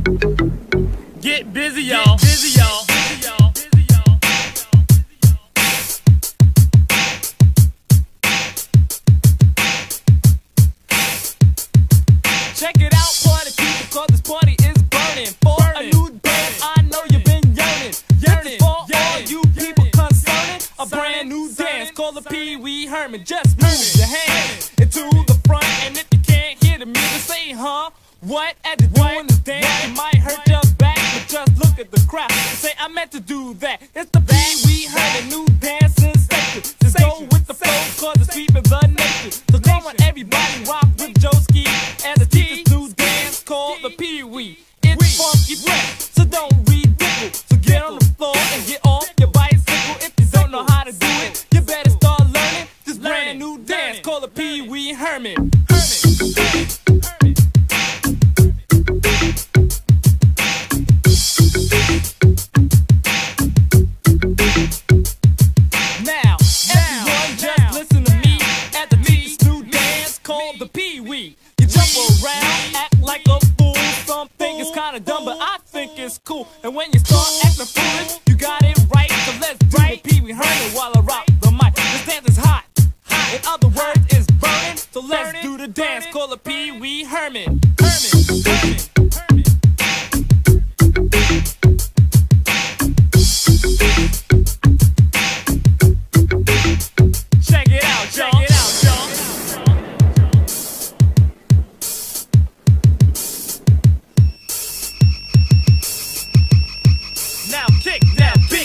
Get busy, y'all. Busy, y'all. Check it out, party people, cause this party is burning. For a new dance, I know you've been yearning. Yearning for all you people concerning a brand new dance called the Pee Wee Herman. Just move your hand into the front, and if you can't hear the music, say, huh? What? As you're doing this dance, you might hurt your back, but just look at the crowd and say, I meant to do that. It's the Pee Wee Herman new dance sensation. Just go with the flow, cause it's sweeping the nation. So come on, everybody, rock with Joeski as a teacher's new dance called the Pee Wee. It's funky fresh, so don't ridicule. So get on the floor and get off your bicycle. If you don't know how to do it, you better start learning this brand new dance called the Pee Wee Herman. Now, everyone just listen to me at the teacher's new dance called the Pee Wee. You jump around, act like a fool. Some think it's kinda dumb, but I think it's cool. And when you start acting foolish, you got it right. So let's do the Pee Wee Herman while I rock the mic. This dance is hot. In other words, it's burning. So let's do the dance called the Pee Wee Herman. Check it out, y'all. Now kick that beat.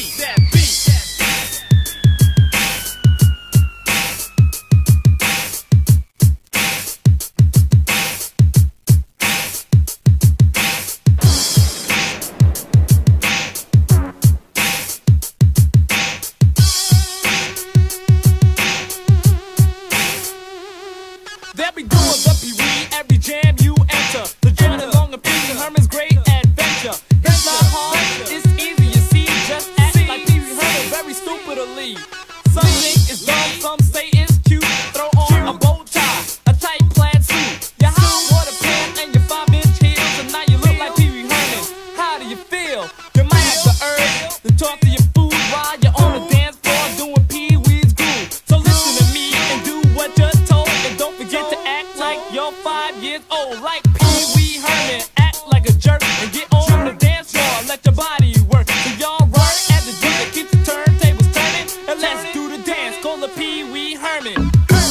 They'll be doing the Pee Wee every jam you enter. So join along the Pee Wee Herman's great adventure. It's not hard, it's easy, you see. Just act like Pee Wee Herman, very stupidly. Some think it's dumb, some say it's cute. Throw on a bow tie, a tight plaid suit, your high water pants and your 5-inch heels, and now you look like Pee Wee Herman. How do you feel? You might have the urge to talk to your food while you're on the dance floor doing Pee Wee's groove. So listen to me and do what you're told, and don't forget to act like you're 5 years old. Like Pee Wee Herman, act like a jerk and get on the dance floor. Let your body work. So y'all run as the DJ keeps the turntables turning, and let's do the dance called the Pee Wee Herman.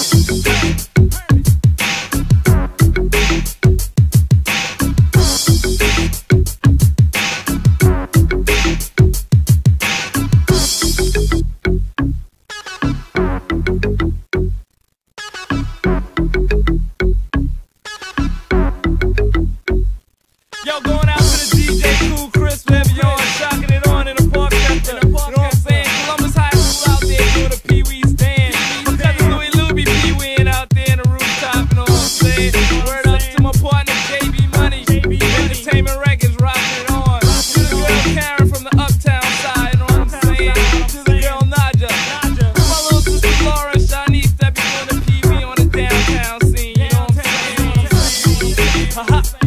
Yo, going out to the DJ Cool Chris, wherever you are, shocking it on in the park center. You know what I'm saying? Columbus High School out there doing the Pee Wee's dance. My cousin Louie Lou be Pee Weeing out there in the rooftop, you know what I'm saying? Word up to my partner JB Money, Entertainment Records, rocking it on. To the girl Karen from the Uptown side, you know what I'm saying? To the girl Naja. To my little sister Laura and Shanice that be doing the Pee Wee on the downtown scene, you know what I'm saying? Ha ha.